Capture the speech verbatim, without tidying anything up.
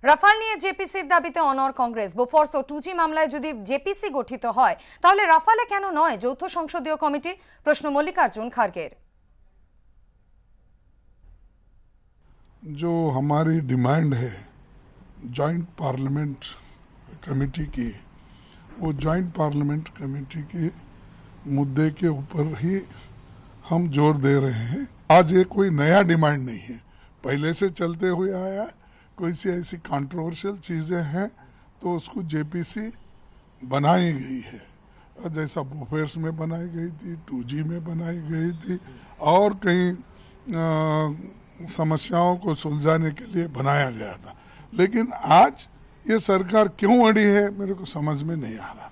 Rafale নিয়ে জেপিসির দাবিতে অনড় কংগ্রেস। বোফোর্স ও টুজি মামলায় যদি জেপিসি গঠিত হয় তাহলে রাফালে কেন নয় যৌথ সংসদীয় কমিটি? প্রশ্ন মল্লিকার্জুন খারগের। जो हमारी डिमांड है जॉइंट पार्लियामेंट कमेटी की, वो जॉइंट पार्लियामेंट कमेटी के मुद्दे के ऊपर ही हम जोर दे रहे हैं। आज ये कोई नया डिमांड नहीं है, पहले से चलते हुए आया। कोई सी ऐसी कंट्रोवर्शियल चीज़ें हैं तो उसको जेपीसी बनाई गई है, जैसा बोफोर्स में बनाई गई थी, टू जी में बनाई गई थी और कहीं समस्याओं को सुलझाने के लिए बनाया गया था। लेकिन आज ये सरकार क्यों अड़ी है मेरे को समझ में नहीं आ रहा।